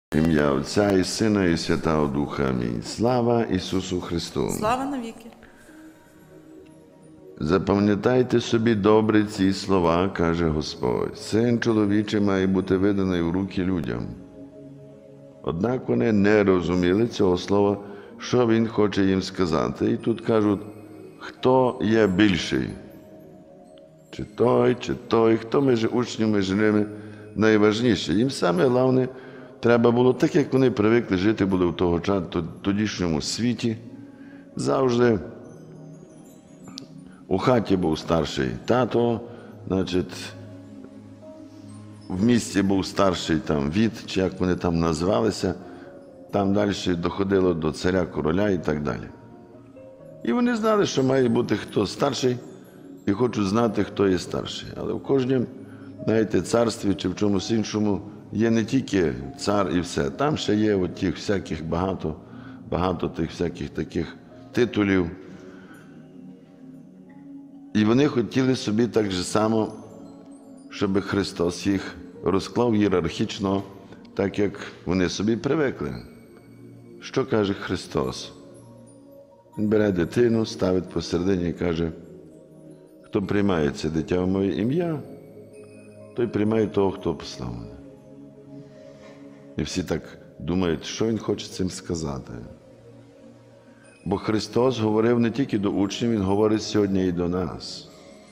Ім'я Отця і Сина, і Святого Духа. Амінь. Слава Ісусу Христу! Слава навіки! Запам'ятайте собі добре ці слова, каже Господь. Син чоловічий має бути виданий в руки людям. Однак вони не розуміли цього слова, що Він хоче їм сказати. І тут кажуть, хто є більший? Чи той, хто між учнями, між ними найважніше. Їм саме головне треба було, так як вони привикли жити були в тодішньому світі, завжди у хаті був старший тато, значить, в місті був старший там від, чи як вони там назвалися, там далі доходило до царя, короля і так далі. І вони знали, що має бути хто старший, і хочуть знати, хто є старший. Але в кожному, знаєте, царстві чи в чомусь іншому є не тільки цар і все. Там ще є от тих всяких багато тих всяких таких титулів. І вони хотіли собі так же само, щоб Христос їх розклав ієрархічно, так як вони собі привикли. Що каже Христос? Він бере дитину, ставить посередині і каже, хто приймає це дитя в моє ім'я, той приймає того, хто послав мене. І всі так думають, що Він хоче цим сказати. Бо Христос говорив не тільки до учнів, Він говорить сьогодні і до нас.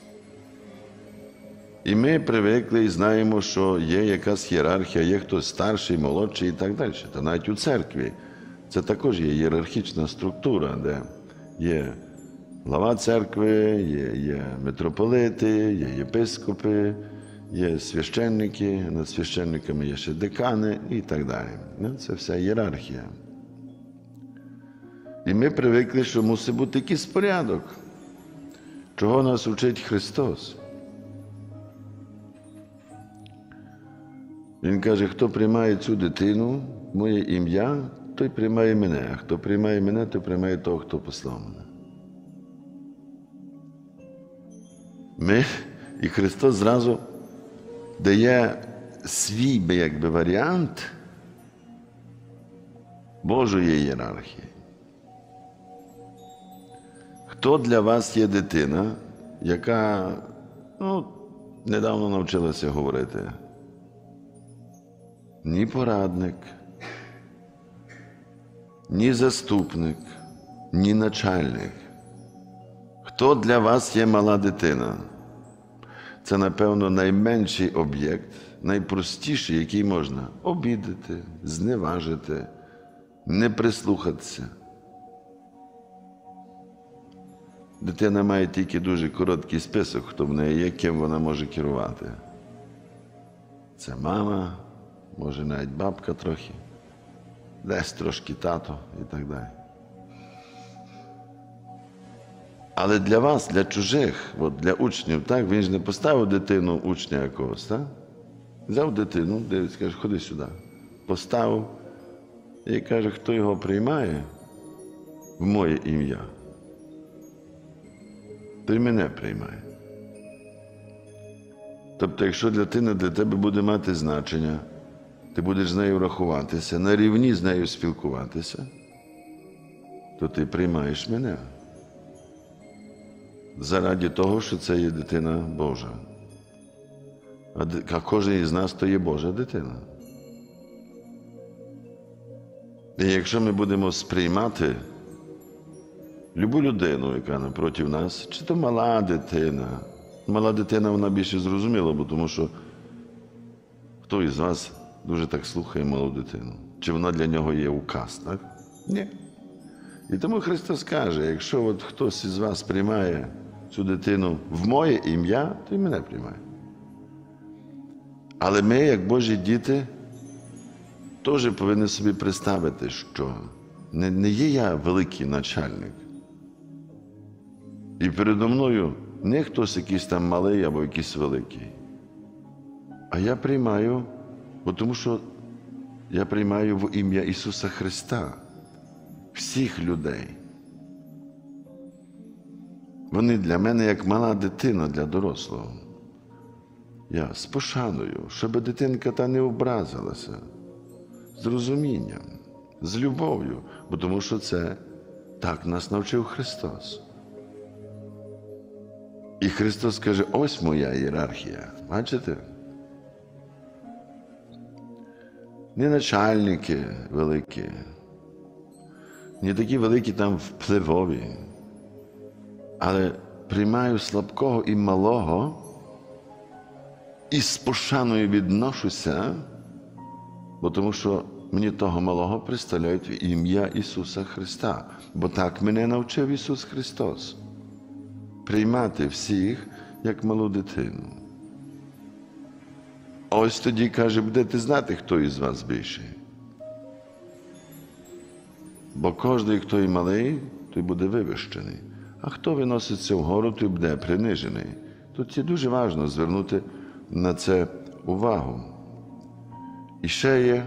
І ми привикли і знаємо, що є якась ієрархія, є хтось старший, молодший і так далі. Та навіть у церкві це також є ієрархічна структура, де є глава церкви, є митрополити, є єпископи, є священники, над священниками є ще декани і так далі. Це вся ієрархія. І ми привикли, що мусить бути якийсь порядок. Чого нас учить Христос? Він каже, хто приймає цю дитину, моє ім'я, той приймає мене. А хто приймає мене, той приймає того, хто послав мене. І Христос зразу дає свій, якби, варіант Божої ієрархії. Хто для вас є дитина, яка, недавно навчилася говорити? Ні порадник, ні заступник, ні начальник. Хто для вас є мала дитина? Це, напевно, найменший об'єкт, найпростіший, який можна обідати, зневажити, не прислухатися. Дитина має тільки дуже короткий список, хто в неї є, ким вона може керувати. Це мама, може навіть бабка трохи, десь трошки тато і так далі. Але для вас, для чужих, для учнів, так, він ж не поставив дитину учня якогось, так? Взяв дитину, дивиться, каже, ходи сюди. Поставив і каже, хто його приймає в моє ім'я, той мене приймає. Тобто, якщо дитина для тебе буде мати значення, ти будеш з нею рахуватися, на рівні з нею спілкуватися, то ти приймаєш мене. Заради того, що це є дитина Божа. А кожен із нас то є Божа дитина. І якщо ми будемо сприймати любу людину, яка напроти нас, чи то мала дитина, вона більше зрозуміла, бо тому що хто із вас дуже так слухає малу дитину? Чи вона для нього є указ, так? Ні. І тому Христос каже, якщо от хтось із вас приймає цю дитину в моє ім'я, то й мене приймає. Але ми, як Божі діти, теж повинні собі представити, що не є я великий начальник. І передо мною не хтось якийсь там малий або якийсь великий. А я приймаю, тому що я приймаю в ім'я Ісуса Христа всіх людей. Вони для мене як мала дитина для дорослого. Я з пошаною, щоб дитинка та не образилася. з розумінням, з любов'ю, бо тому що це так нас навчив Христос. І Христос каже, ось моя ієрархія. Бачите? Не начальники великі, не такі великі там впливові, але приймаю слабкого і малого і з пошаною відношуся, бо тому що мені того малого представляють в ім'я Ісуса Христа, бо так мене навчив Ісус Христос. Приймати всіх, як малу дитину. Ось тоді, каже, будете знати, хто із вас більший. Бо кожен, хто і малий, той буде вивищений. А хто виноситься вгору, той буде принижений. Тут є дуже важливо звернути на це увагу. І ще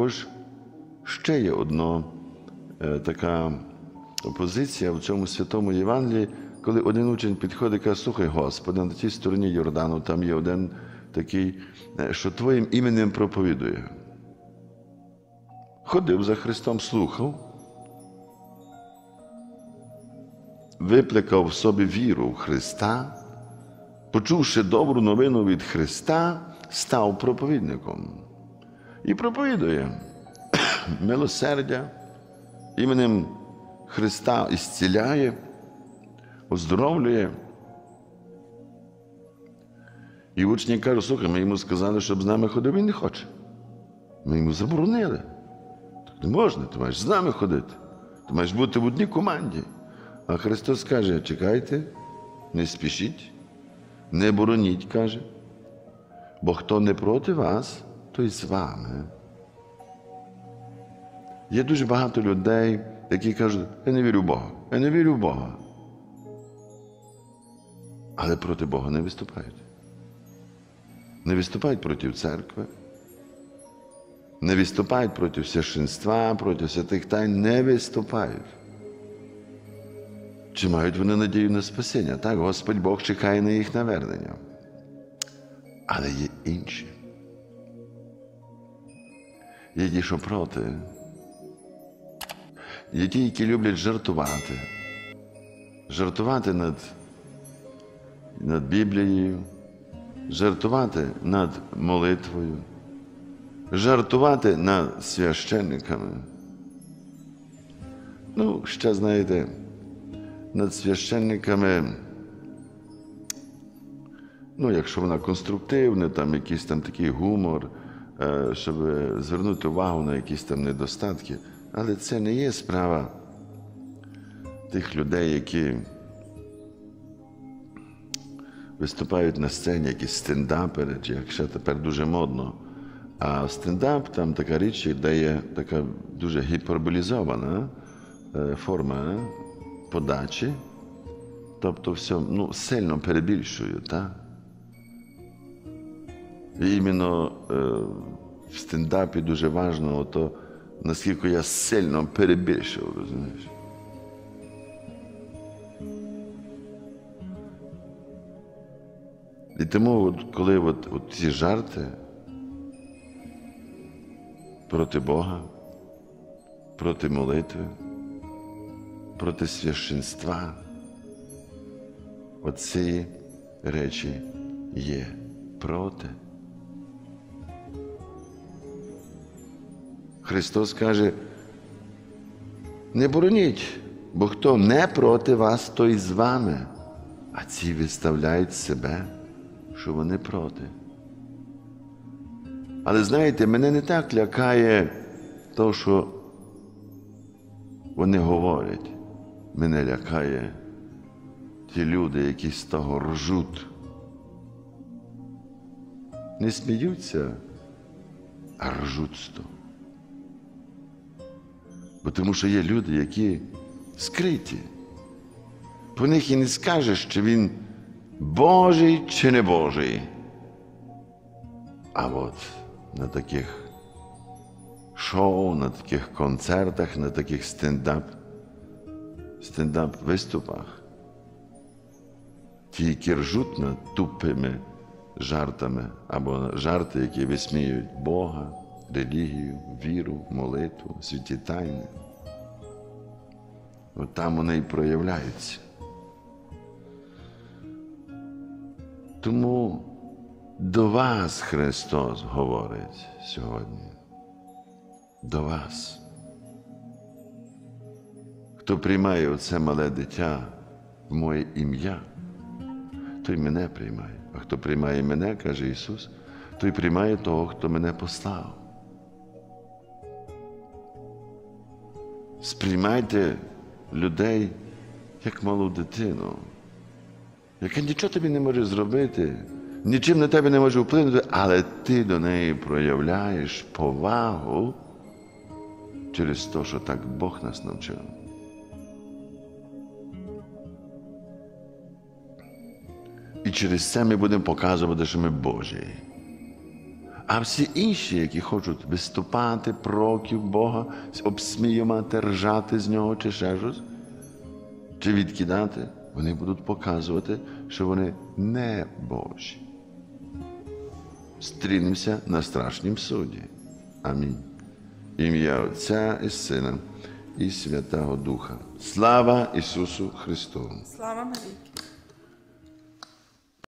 є одна така позиція в цьому Святому Євангелії, коли один учень підходить і каже, слухай, Господи, на тій стороні Йордану там є один такий, що Твоїм іменем проповідує. Ходив за Христом, слухав, випликав в собі віру в Христа, почувши добру новину від Христа, став проповідником. І проповідує милосердя, іменем Христа ісціляє, оздоровлює. І учні кажуть, слухай, ми йому сказали, щоб з нами ходив, він не хоче. Ми йому заборонили. Так не можна, ти маєш з нами ходити. Ти маєш бути в одній команді. А Христос каже, чекайте, не спішіть, не бороніть, каже, бо хто не проти вас, той з вами. Є дуже багато людей, які кажуть, я не вірю в Бога, я не вірю в Бога. Але проти Бога не виступають. Не виступають проти церкви, не виступають проти священства, проти святих тайн, не виступають. Чи мають вони надію на спасіння? Так, Господь Бог чекає на їх навернення. Але є інші. Є ті, що проти. Є ті, які люблять жартувати. Жартувати над Біблією, жартувати над молитвою, жартувати над священниками. Ну, ще, знаєте, над священниками, ну, якщо вона конструктивна, там якийсь там такий гумор, щоб звернути увагу на якісь там недостатки. Але це не є справа тих людей, які виступають на сцені, якісь стендапери, чи як ще тепер дуже модно. А стендап, там така річ, де є така дуже гіперболізована форма подачі, тобто все, ну, сильно перебільшую, так? І іменно в стендапі дуже важливо то, наскільки я сильно перебільшив, розумієш? І тому, коли ці жарти проти Бога, проти молитви, проти священства, оці речі є проти. Христос каже, не бороніть, бо хто не проти вас, той з вами. А ці виставляють себе, що вони проти. Але знаєте, мене не так лякає то, що вони говорять. Мене лякає ті люди, які з того ржуть. Не сміються, а ржуть з того. Бо тому що є люди, які скриті. По них і не скажеш, чи він Божий чи не Божий. А от на таких шоу, на таких концертах, на таких стендап-виступах, ті, які ржуть над тупими жартами, або жарти, які висміюють Бога, релігію, віру, молитву, святі тайни. От там вони і проявляються. Тому до вас Христос говорить сьогодні. До вас. Хто приймає оце мале дитя в моє ім'я, той мене приймає. А хто приймає мене, каже Ісус, той приймає того, хто мене послав. Сприймайте людей як малу дитину, яка нічого тобі не може зробити, нічим на тебе не може вплинути, але ти до неї проявляєш повагу через те, що так Бог нас навчив. І через це ми будемо показувати, що ми Божі. А всі інші, які хочуть виступати проти Бога, обсміювати, ржати з нього чи ще щось, чи відкидати, вони будуть показувати, що вони не Божі. Стрінемося на страшнім суді. Амінь. Ім'я Отця і Сина і Святого Духа. Слава Ісусу Христу! Слава Марії!